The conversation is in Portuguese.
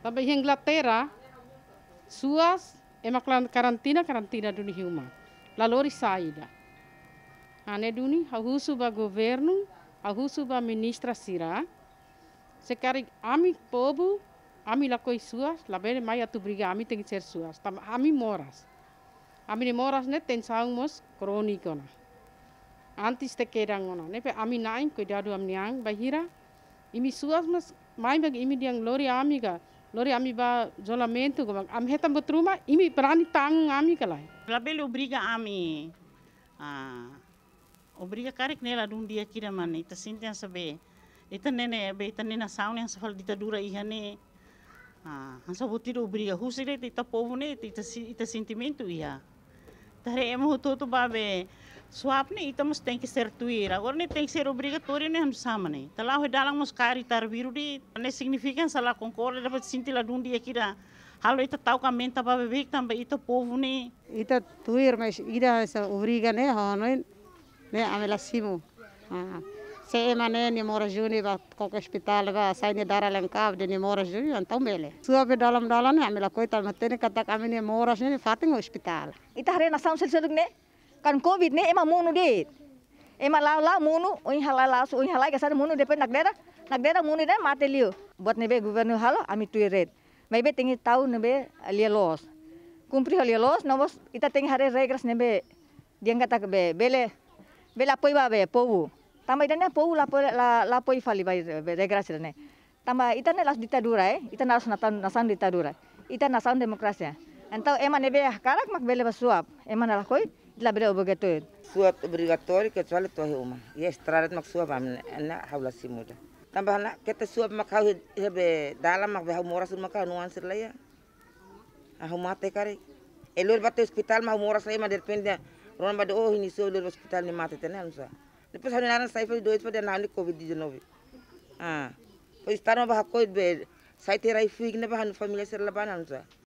Também em Inglaterra, suas karantina duni hiuma. Lalori saída. Ane duni hahusu ba governo, hahusu ba ministra sira. Sekarang ami povo, ami lakoi suas, labene mai atu briga ami tem que ser suas. Tam ami moras. Ami moras ne tem saungmos kronikona. Antes te kerangona. Ne pe ami nain cuidado amniang bahira. Imi suas mas mai bagi imi diang lori amiga. Lori ami ba isolamento, ami hetam betruma, imi berani tanggung ami kalai. Labele obriga ami, obriga karek nela dun dia kira mani, ita sintian sabe, ita nena saun yang safal ditadura ihane, hansa butido obriga, husile ita povo ne, ita sentimento iha. Tare emo toto babe, suap ne ita mus tem que ser tuira, agora ne tem que ser obrigatório ne hamsa sama ne. Talau dalang mus kari tarbiru di, ne significa salah concorda dapat sintila dun dia kira. Halo ita tahu kamenta babe bek tambah ita povo ne. Ita tuir mas ida essa obriga ne hanoin ne amela simu. Se emane ni mora juni ba kok hospital ba sai ni dara lengkap de ni mora juni antau mele. Suap dalam ne amela koita matene kata kami ni mora ni fating hospital. Ita hari nasam selseluk ne kan covid ne ema munu dit. Ema la munu oi halai kasar munu depen nagdera munu dan mate liu. Buat nebe gubernur halo ami tuiret. Maybe tingi tahu nebe alia los. Kumpri alia los, namos ita tingi hari regras nebe dia kata be bele apoi ba be povu. Tamba ita ne povu la apoi fali ba regras ne. Tamba ita ne las ditadura ita nas nasan ditadura. Ita nasan demokrasia. Então ema nebe karak mak bele basuap. Ema nala koi la bele obrigatório. Suap obrigatório que soalnya tuh uma. Ya estrarat mak suap amna haula simuda. Tambah nak kita suap makau hebe dalam mak behau moras makau nuan sirlaya. Ahu mate kare. Elur bate hospital mak moras laya ma depende. Ron bade oh ini so elur hospital ni mate tenan sa. Depois hari naran sai foi dois pada nani covid-19. Pois estar ma bah koi be sai terai fig ne bah família sirlabanan sa.